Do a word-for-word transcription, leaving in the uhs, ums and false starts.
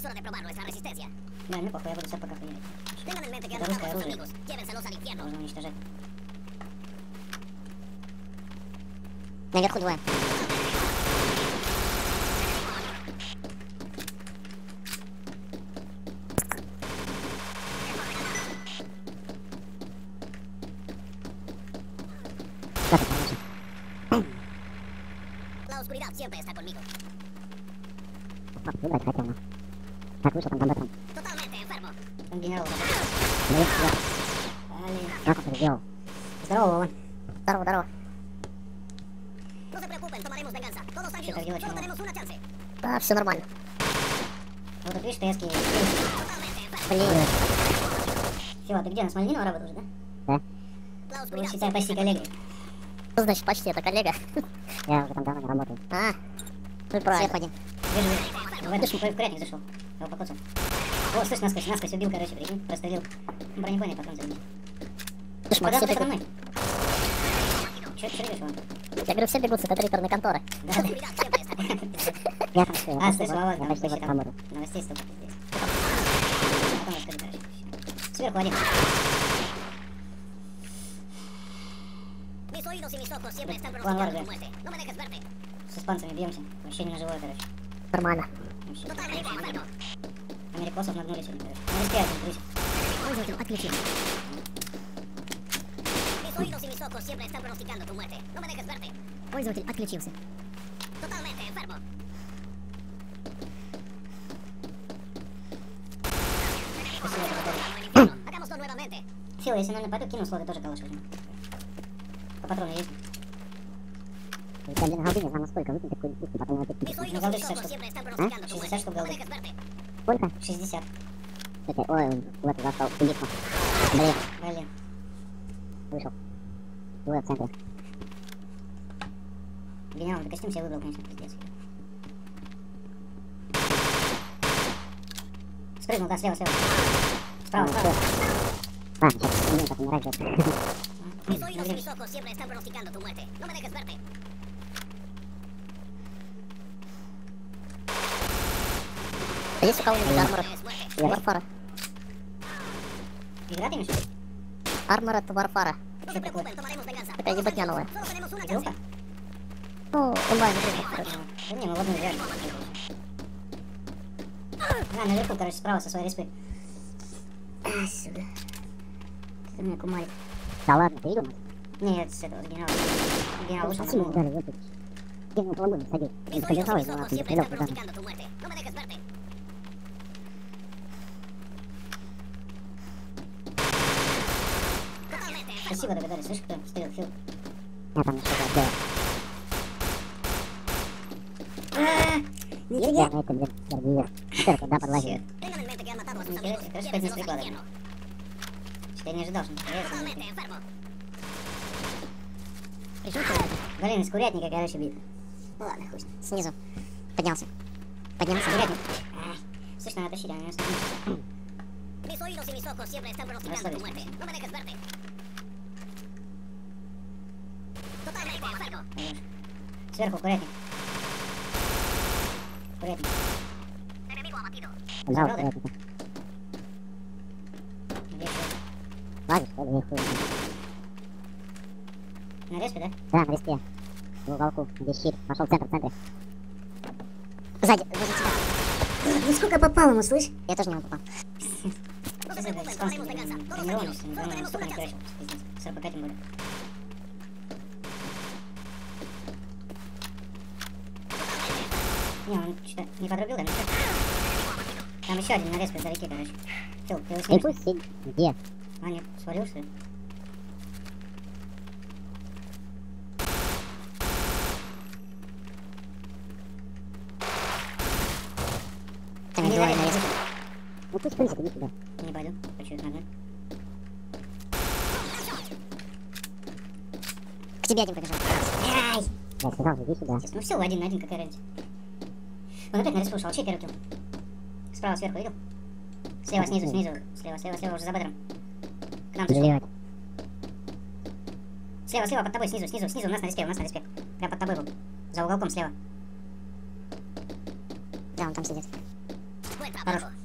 Es hora de probar nuestra resistencia. Да, мне похуй, я буду все пока хуярить. Tengan en mente que Это han русское matado a sus оружие. amigos. Llévenselos al infierno. Можно уничтожать. Наверху двое. La oscuridad siempre está conmigo. Выбрать хотел, но... Так, вышел там бомбатрон. Totalmente enfermo. Он генерал. Блин, я... Блин. Как он это сделал? Здорово, Вован. Здорово, здорово. No se preocupen, tomaremos venganza. Todos tranquilos. Super, Solo девочка. tenemos una chance. Да, все нормально. Вот тут видишь, ТСки. Totalmente enfermo. Блин. Фила, ты где? На Смольянинова работаешь, да? Да? La Вы, oscuridad считай, siempre почти está коллеги. Что значит почти, это коллега? Я уже там давно не работаю. А, ну и правильно. Все, ходи. Вижу, в этом, в курятник зашел. Я его покоцал. О, слышь, насквозь, насквозь убил, короче, прикинь. Прострелил. Бронебойный патрон забил. Слушай, Куда Макс, ты все подо бегут. мной? Чё ты рвешь, Вован? Я говорю, все бегут с этой реперной конторы. Да, La oscuridad siempre está conmigo. Я там все. А, слышь, Вован, Я там почти почти вот там работаю. новостей столько здесь. Потом расскажи, короче. Сверху один. Mis oídos y mis ojos siempre están Juan pronosticando Vargas. tu muerte. No me dejes verte. С испанцами бьемся. Вообще не на живое, короче. Нормально. Вообще. Totalmente enfermo. Америкосов нагнули сегодня, короче. На респе один, трясет. Пользователь отключен. Mis oídos y mis ojos siempre están pronosticando tu muerte. No me dejes verte. Пользователь отключился. Totalmente enfermo. Спасибо, это который. Vamos al infierno. Hagámoslo nuevamente. Фил, если ноль пойду, кину слоты тоже калаш возьму. По патрону есть? И там на голдине, знаю насколько, выкинь такой вкусный, потом его Mis опять oídos y Galdi mis шестьдесят ojos штук. siempre están pronosticando tu muerte. шестьдесят штук No me Galdi. dejes verte. Сколько? шестьдесят. Кстати, ой, в эту застал, убийство. Блин, Блин. вышел. Двое в центре. Гениал, ты костюм себе выбрал, конечно, пиздец. Спрыгнул, да, слева, слева. Справа, справа. А, сейчас, блин, как умирать жестко. Mis oídos y mis ojos siempre están pronosticando tu muerte. No me dejes verte. А есть у кого-нибудь армора? Es muerte. Я Варфара. Игра ты имеешь? в виду? Армор от Варфара. No se preocupen, tomaremos venganza. Такая ебатня новая. Solo tenemos una Группа? chance. Ну, онлайн игры, короче. Да не, мы в одну играем. А, наверху, короче, справа со своей респы. А, сюда. Ты меня кумарит. Да ладно, ты видел? Нет, с этого, с генерала. Генерал вышел на Спасибо, голову. дали, выпить. Я не поломаю, садись. Mis Не oídos y побежал mis из-за ojos нас, не siempre стрелял están туда. pronosticando tu muerte. No me dejes verte. Totalmente enfermo. Спасибо, догадались. Слышь, кто стрелял? Фил. Я там что-то сделал. Нифига! Я на это, блин, Сергеев. Который туда подлазил. Tengan en mente que han matado a sus Нихера amigos. себе, хорошо, хоть не Llévenselos al прикладывай. infierno. Что я не ожидал, что он появится. Totalmente enfermo. Пришел человек? Блин, из курятника, короче, бит. Ну ладно, хуй с ним. Снизу. Поднялся. Поднялся. Курятник. А, слышь, надо тащить, а меня остановить. Mis oídos y mis ojos siempre están pronosticando tu muerte. No me dejes verte. Totalmente enfermo. Хорош. Сверху курятник. Курятник. Enemigo abatido. Забрал Забрал, да? человека. Где еще? Ладно, что ли, не хуй. На респе, да? Да, на респе. В уголку, где щит. Пошел в центр, в центре. Сзади, возле тебя. Ну сколько попал ему, слышь? Я тоже не попал. No se Сейчас это preocupen, испанский, tomaremos venganza. Todos тренированный, tranquilos. что Solo он tenemos столько una не chance. красил, пиздец. С РПК тем более. Не, он что-то не подрубил, да? Ничего. Там еще один на респе вдалеке, короче. Фил, ты его И снимешь? пусть сидит. Где? А, нет, свалил, что ли? Там Они двое на на респе. респе. Ну пусть прыгнет, иди сюда. Не пойду, хочу их нагнать. К тебе один побежал. Ай! Я сказал, иди сюда. Ну все, один на один, какая разница. Он опять на респу ушел, чей первый килл? Справа, сверху, видел? Слева, снизу, снизу, слева, слева, слева, уже за бедром. К нам зашел. Блядь. Слева, слева, под тобой, снизу, снизу, снизу, у нас на респе, у нас на респе. Прям под тобой был. За уголком слева. Да, он там сидит. Buen Хорош. trabajo.